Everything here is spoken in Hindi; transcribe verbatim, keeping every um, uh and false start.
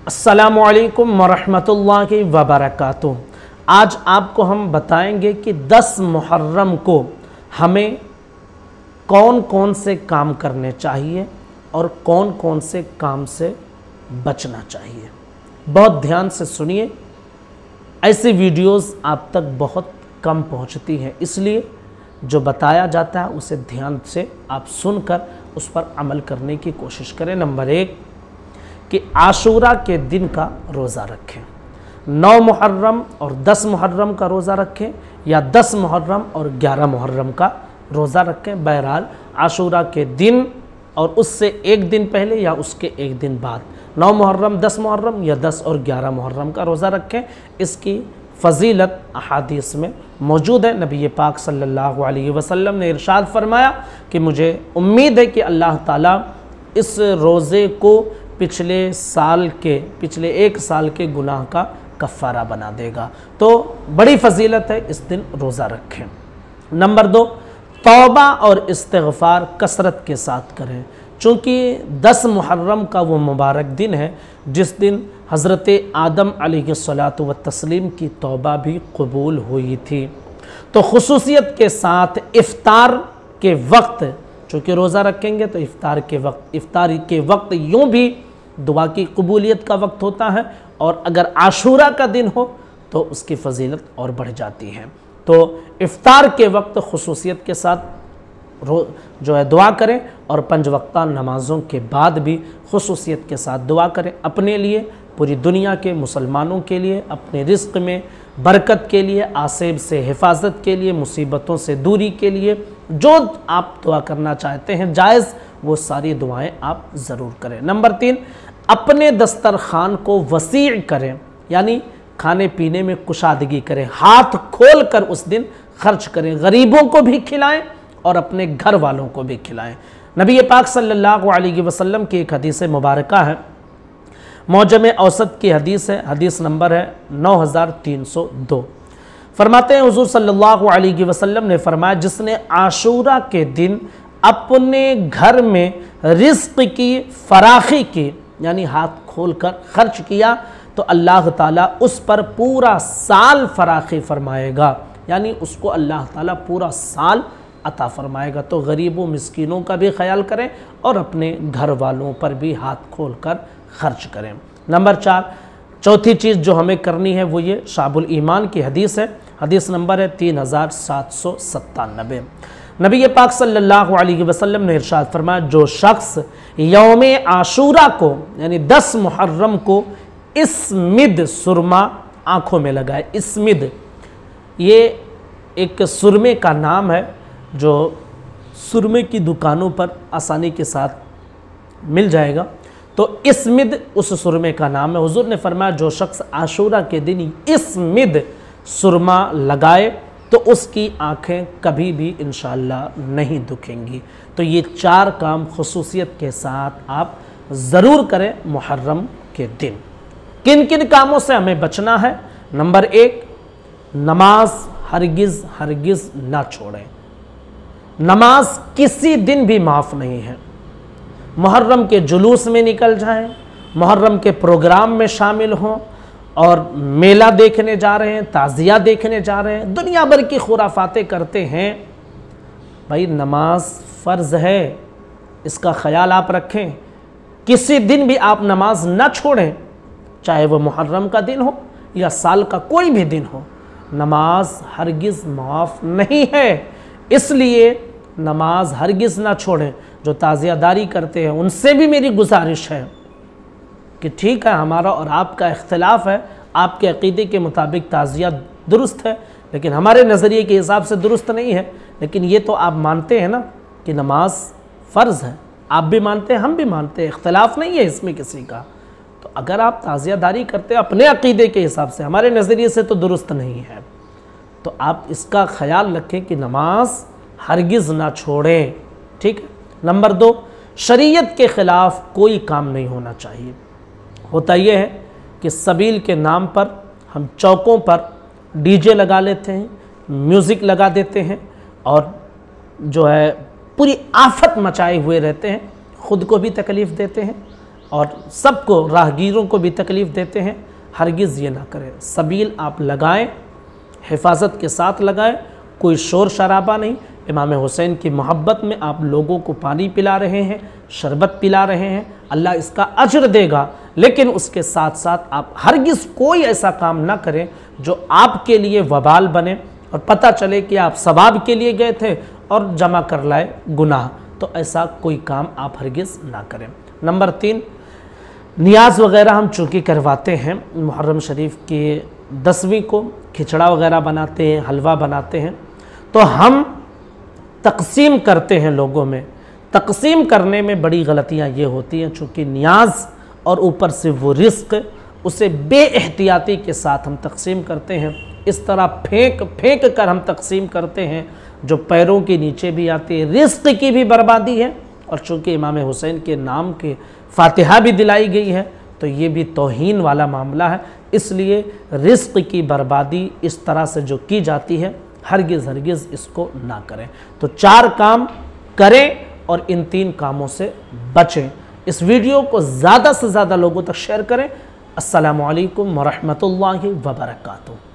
अस्सलामु अलैकुम वरहमतुल्लाहि वबरकातुह। आज आपको हम बताएंगे कि दस मुहर्रम को हमें कौन कौन से काम करने चाहिए और कौन कौन से काम से बचना चाहिए। बहुत ध्यान से सुनिए, ऐसी वीडियोस आप तक बहुत कम पहुंचती हैं, इसलिए जो बताया जाता है उसे ध्यान से आप सुनकर उस पर अमल करने की कोशिश करें। नंबर एक कि आशूरा के दिन का रोज़ा रखें। नौ मुहर्रम और दस मुहर्रम का रोज़ा रखें या दस मुहर्रम और ग्यारह मुहर्रम का रोज़ा रखें। बहरहाल आशूरा के दिन और उससे एक दिन पहले या उसके एक दिन बाद नौ मुहर्रम, दस मुहर्रम या दस और ग्यारह मुहर्रम का रोज़ा रखें। इसकी फ़जीलत अहादीस में मौजूद है। नबी पाक सल्लल्लाहु अलैहि वसल्लम ने इरशाद फरमाया कि मुझे उम्मीद है कि अल्लाह ताला इस रोज़े को पिछले साल के पिछले एक साल के गुनाह का कफ़ारा बना देगा। तो बड़ी फ़जीलत है, इस दिन रोज़ा रखें। नंबर दो, तौबा और इस्तिग़फ़ार कसरत के साथ करें, चूँकि दस मुहर्रम का वो मुबारक दिन है जिस दिन हज़रत आदम अलैहिस्सलातु व तस्लीम की तौबा भी कबूल हुई थी। तो खुसूसियत के साथ इफ्तार के वक्त, चूँकि रोज़ा रखेंगे तो इफ्तार के वक्त इफ्तार के वक्त यूँ भी दुआ की कबूलियत का वक्त होता है, और अगर आशूरा का दिन हो तो उसकी फ़जीलत और बढ़ जाती है। तो इफ्तार के वक्त खुसूसियत के साथ रो जो है दुआ करें, और पंज वक्ता नमाज़ों के बाद भी खुसूसियत के साथ दुआ करें, अपने लिए, पूरी दुनिया के मुसलमानों के लिए, अपने रिज़्क़ में बरकत के लिए, आसेब से हिफाजत के लिए, मुसीबतों से दूरी के लिए, जो आप दुआ करना चाहते हैं जायज़ वो सारी दुआएं आप ज़रूर करें। नंबर तीन, अपने दस्तरखान को वसीअ करें, यानी खाने पीने में कुशादगी करें, हाथ खोल कर उस दिन खर्च करें, गरीबों को भी खिलाएं और अपने घर वालों को भी खिलाएं। नबी पाक सल्लल्लाहु अलैहि वसल्लम की एक हदीस मुबारका है, मौजम औसत की हदीस है, हदीस नंबर है नौ हज़ार तीन सौ दो। फरमाते हैं हुज़ूर सल्लल्लाहु अलैहि वसल्लम ने फरमाया, जिसने आशूरा के दिन अपने घर में रिज़्क़ की फराखी की, यानी हाथ खोल कर खर्च किया, तो अल्लाह ताला उस पर पूरा साल फराखी फरमाएगा, यानी उसको अल्लाह ताला पूरा साल अता फरमाएगा। तो गरीबों मिस्कीनों का भी ख्याल करें और अपने घर वालों पर भी हाथ खोल कर खर्च करें। नंबर चार, चौथी चीज़ जो हमें करनी है वो ये शाबुल ईमान की हदीस है, हदीस नंबर है तीन हज़ार सात सौ सत्तानबे। नबी पाक सल्लल्लाहु अलैहि वसल्लम ने इरशाद फरमाया, जो शख्स यौम आशूरा को यानी दस मुहर्रम को इस्मिद सुरमा आँखों में लगाए। इस्मिद ये एक सुरमे का नाम है जो सुरमे की दुकानों पर आसानी के साथ मिल जाएगा। तो इस्मिद उस सुरमे का नाम है। हुजूर ने फरमाया, जो शख्स आशूरा के दिन इस्मिद सुरमा लगाए तो उसकी आँखें कभी भी इंशाअल्लाह नहीं दुखेंगी। तो ये चार काम खुसूसियत के साथ आप ज़रूर करें मुहर्रम के दिन। किन किन कामों से हमें बचना है? नंबर एक, नमाज हरगिज़ हरगिज़ ना छोड़ें। नमाज किसी दिन भी माफ़ नहीं है। मुहर्रम के जुलूस में निकल जाएं, मुहर्रम के प्रोग्राम में शामिल हों, और मेला देखने जा रहे हैं, ताज़िया देखने जा रहे हैं, दुनिया भर की खुराफातें करते हैं। भाई नमाज फ़र्ज़ है, इसका ख्याल आप रखें। किसी दिन भी आप नमाज ना छोड़ें, चाहे वह मुहर्रम का दिन हो या साल का कोई भी दिन हो, नमाज हरगिज़ माफ़ नहीं है। इसलिए नमाज हरगिज़ ना छोड़ें। जो ताज़ियादारी करते हैं उनसे भी मेरी गुजारिश है कि ठीक है, हमारा और आपका इख्तिलाफ है, आपके अक़ीदे के मुताबिक ताज़िया दुरुस्त है, लेकिन हमारे नज़रिए के हिसाब से दुरुस्त नहीं है। लेकिन ये तो आप मानते हैं ना कि नमाज फ़र्ज़ है, आप भी मानते हैं, हम भी मानते हैं, इख्तिलाफ़ नहीं है इसमें किसी का। तो अगर आप ताज़ियादारी करते हैं अपने अक़ीदे के हिसाब से, हमारे नज़रिए से तो दुरुस्त नहीं है, तो आप इसका ख़याल रखें कि नमाज हरगिज़ ना छोड़ें। ठीक है। नंबर दो, शरीयत के ख़िलाफ़ कोई काम नहीं होना चाहिए। होता यह है कि सबील के नाम पर हम चौकों पर डीजे लगा लेते हैं, म्यूज़िक लगा देते हैं, और जो है पूरी आफत मचाए हुए रहते हैं, ख़ुद को भी तकलीफ़ देते हैं, और सबको, राहगीरों को भी तकलीफ़ देते हैं। हरगिज़ ये ना करें। सबील आप लगाएं, हिफाजत के साथ लगाएं, कोई शोर शराबा नहीं। इमाम हुसैन की मोहब्बत में आप लोगों को पानी पिला रहे हैं, शरबत पिला रहे हैं, अल्लाह इसका अज्र देगा। लेकिन उसके साथ साथ आप हरगिज़ कोई ऐसा काम ना करें जो आपके लिए वबाल बने और पता चले कि आप सवाब के लिए गए थे और जमा कर लाए गुनाह। तो ऐसा कोई काम आप हरगिज़ ना करें। नंबर तीन, नियाज़ वगैरह हम चूँकि करवाते हैं, मुहर्रम शरीफ के दसवीं को खिचड़ा वगैरह बनाते हैं, हलवा बनाते हैं, तो हम तकसीम करते हैं लोगों में। तकसीम करने में बड़ी गलतियां ये होती हैं, चूँकि नियाज़ और ऊपर से वो रिस्क, उसे बेएहतियाती के साथ हम तकसीम करते हैं। इस तरह फेंक फेंक कर हम तकसीम करते हैं जो पैरों के नीचे भी आती है। रिस्क की भी बर्बादी है, और चूँकि इमाम हुसैन के नाम के फातिहा भी दिलाई गई है, तो ये भी तौहीन वाला मामला है। इसलिए रिस्क की बर्बादी इस तरह से जो की जाती है, हरगिज़ हरगिज़ इसको ना करें। तो चार काम करें और इन तीन कामों से बचें। इस वीडियो को ज़्यादा से ज़्यादा लोगों तक शेयर करें। अस्सलामु अलैकुम व रहमतुल्लाहि व बरकातुहू।